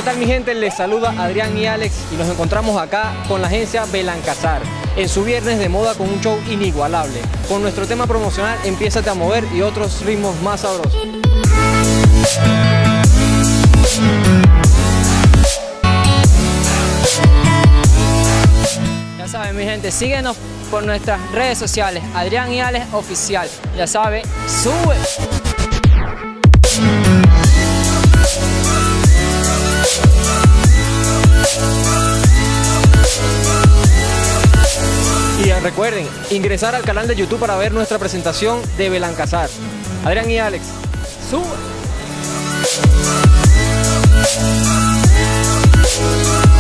¿qué tal mi gente? Les saluda Adrián y Alex y nos encontramos acá con la agencia Belancazar en su viernes de moda con un show inigualable. Con nuestro tema promocional Empiézate a mover y otros ritmos más sabrosos. Ya saben mi gente, síguenos por nuestras redes sociales, Adrián y Alex Oficial. Ya saben, sube. Y recuerden, ingresar al canal de YouTube para ver nuestra presentación de Belancazar. Adrián y Alex, sube.